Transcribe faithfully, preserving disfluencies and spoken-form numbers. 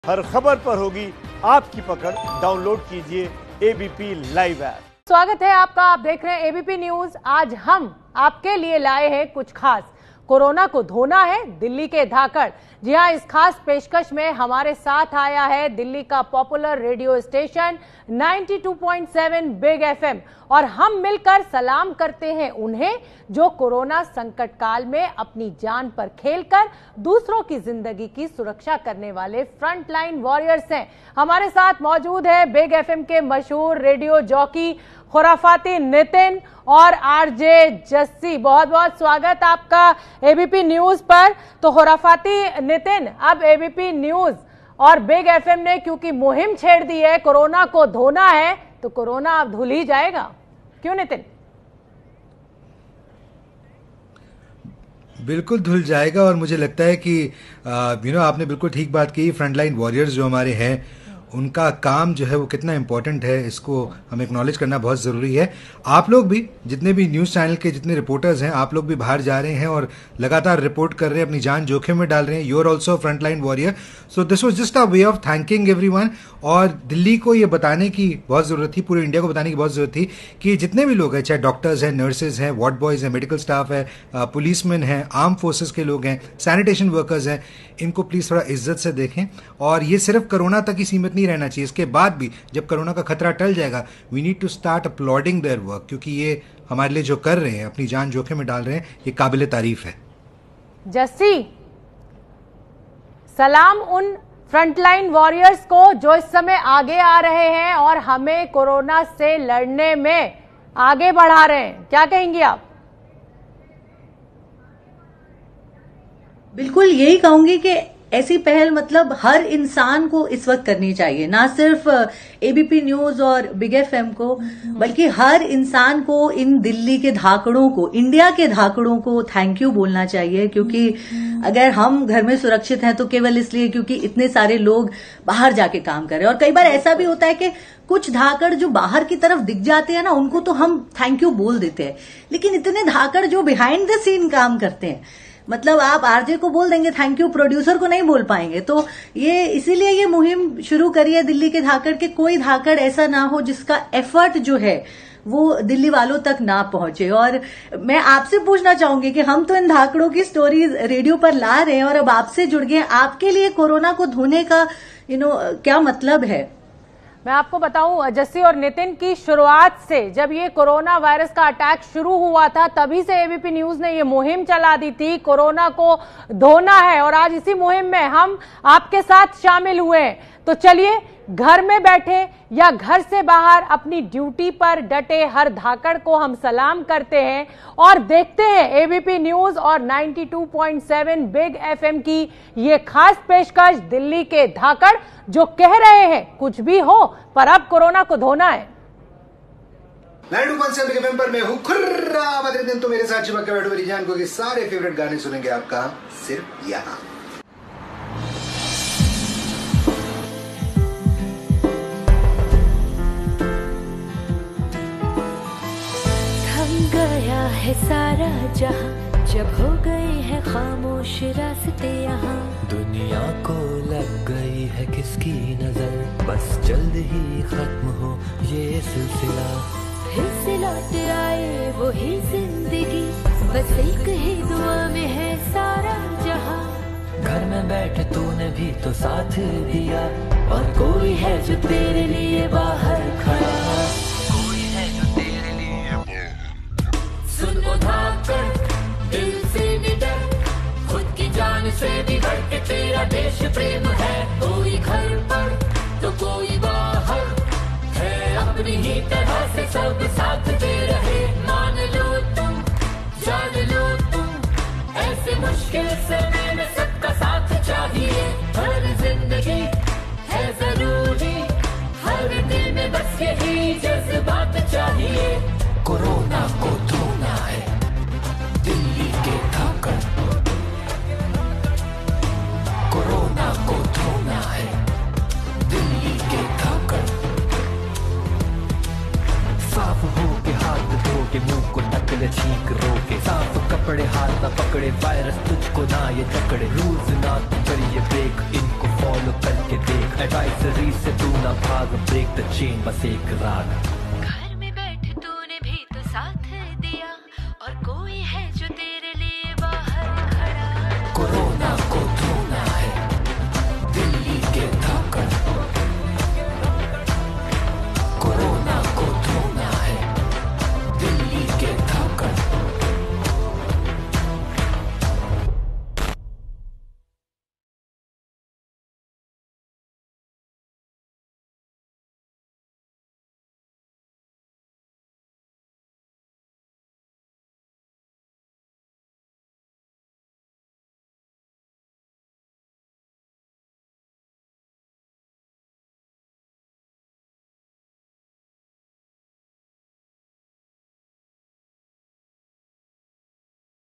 हर खबर पर होगी आपकी पकड़। डाउनलोड कीजिए एबीपी लाइव ऐप। स्वागत है आपका, आप देख रहे हैं एबीपी न्यूज। आज हम आपके लिए लाए हैं कुछ खास। कोरोना को धोना है दिल्ली के धाकड़। जी हां, इस खास पेशकश में हमारे साथ आया है दिल्ली का पॉपुलर रेडियो स्टेशन बानवे पॉइंट सात बिग एफएम, और हम मिलकर सलाम करते हैं उन्हें जो कोरोना संकट काल में अपनी जान पर खेलकर दूसरों की जिंदगी की सुरक्षा करने वाले फ्रंटलाइन वॉरियर्स हैं। हमारे साथ मौजूद है बिग एफएम के मशहूर रेडियो जॉकी खुराफाती नितिन और आरजे जस्सी। बहुत बहुत स्वागत आपका एबीपी न्यूज पर। तो खुराफाती नितिन, अब एबीपी न्यूज और बिग एफएम ने क्योंकि मुहिम छेड़ दी है, कोरोना को धोना है, तो कोरोना अब धुल ही जाएगा, क्यों नितिन? बिल्कुल धुल जाएगा। और मुझे लगता है कि यू नो आपने बिल्कुल ठीक बात की। फ्रंटलाइन वॉरियर्स जो हमारे हैं, उनका काम जो है वो कितना इम्पोर्टेंट है, इसको हमें एक्नॉलेज करना बहुत ज़रूरी है। आप लोग भी, जितने भी न्यूज़ चैनल के जितने रिपोर्टर्स हैं, आप लोग भी बाहर जा रहे हैं और लगातार रिपोर्ट कर रहे हैं, अपनी जान जोखिम में डाल रहे हैं। You are also frontline warrior. So this was just a way of thanking everyone. और दिल्ली को ये बताने की बहुत ज़रूरत थी, पूरे इंडिया को बताने की बहुत ज़रूरत थी कि जितने भी लोग हैं, चाहे डॉक्टर्स हैं, नर्सेज हैं, वार्ड बॉयज़ हैं, मेडिकल स्टाफ है, पुलिसमैन हैं, आर्म फोर्सेज के लोग हैं, सैनिटेशन वर्कर्स हैं, इनको प्लीज़ थोड़ा इज्जत से देखें। और ये सिर्फ कोरोना तक ही सीमित नहीं रहना चाहिए। इसके बाद भी जब कोरोना का खतरा टल जाएगा, we need to start uploading their work, क्योंकि ये हमारे लिए जो कर रहे हैं, अपनी जान जोखिम में डाल रहे हैं, ये काबिले तारीफ है। जस्सी, सलाम उन फ्रंटलाइन वॉरियर्स को जो इस समय आगे आ रहे हैं और हमें कोरोना से लड़ने में आगे बढ़ा रहे हैं। क्या कहेंगी आप? बिल्कुल यही कहूंगी कि ऐसी पहल मतलब हर इंसान को इस वक्त करनी चाहिए, ना सिर्फ एबीपी न्यूज और बिग एफएम को, बल्कि हर इंसान को, इन दिल्ली के धाकड़ों को, इंडिया के धाकड़ों को थैंक यू बोलना चाहिए। क्योंकि अगर हम घर में सुरक्षित हैं तो केवल इसलिए क्योंकि इतने सारे लोग बाहर जाके काम कर रहे हैं। और कई बार ऐसा भी होता है कि कुछ धाकड़ जो बाहर की तरफ दिख जाते हैं ना, उनको तो हम थैंक यू बोल देते हैं, लेकिन इतने धाकड़ जो बिहाइंड द सीन काम करते हैं, मतलब आप आरजे को बोल देंगे थैंक यू, प्रोड्यूसर को नहीं बोल पाएंगे। तो ये इसीलिए ये मुहिम शुरू करी है दिल्ली के धाकड़ के, कोई धाकड़ ऐसा ना हो जिसका एफर्ट जो है वो दिल्ली वालों तक ना पहुंचे। और मैं आपसे पूछना चाहूंगी कि हम तो इन धाकड़ों की स्टोरीज रेडियो पर ला रहे हैं और अब आपसे जुड़ गए, आपके लिए कोरोना को धोने का यू नो क्या मतलब है? मैं आपको बताऊं, जस्सी और नितिन की शुरुआत से, जब ये कोरोना वायरस का अटैक शुरू हुआ था, तभी से एबीपी न्यूज ने ये मुहिम चला दी थी, कोरोना को धोना है। और आज इसी मुहिम में हम आपके साथ शामिल हुए हैं। तो चलिए, घर में बैठे या घर से बाहर अपनी ड्यूटी पर डटे हर धाकड़ को हम सलाम करते हैं और देखते हैं एबीपी न्यूज और बानवे पॉइंट सात बिग एफएम की ये खास पेशकश। दिल्ली के धाकड़ जो कह रहे हैं कुछ भी हो पर अब कोरोना को धोना है। बानवे पॉइंट सात बिग एफएम पर मैं हूं खुर्रा बदरुद्दीन, तो मेरे साथ चिपक के बैठो मेरी जान को, कि सारे फेवरेट गाने सुनेंगे आपका सिर्फ यहाँ। गया है सारा जहां, जब हो गए हैं खामोश रास्ते यहाँ। दुनिया को लग गई है किसकी नजर, बस जल्द ही खत्म हो ये सिलसिला। फिर से लौट आए वही जिंदगी, बस एक ही दुआ में है सारा जहां। घर में बैठे तूने भी तो साथ दिया, और कोई है जो तेरे लिए बाहर खड़ा, कोई है जो तेरे लिए। सुन ओ धाकड़, दिल से निडर, खुद की जान से भी बढ़ के तेरा देश प्रेम है। कोई घर पर तो कोई बाहर है, अपनी ही तरह से सब साथ दे रहे। मान लो तुम, जान लो तुम, ऐसे मुश्किल समय में सबका साथ चाहिए। हर जिंदगी है जरूरी, हर दिल में बस यही जज्बात चाहिए। कोरोना को धोना है दिल्ली के धाकड़, कोरोना को धोना है दिल्ली के धाकड़। साफ हो के हाथ धो के, मुंह को ढक ले छींक रोके, साफ कपड़े हाथ न पकड़े, वायरस तुझको ना ये जकड़े। रूल्स ना तू करिए ब्रेक, इनको फॉलो करके देख, एडवाइजरी से तू ना भाग, ब्रेक द चेन बस एक राग।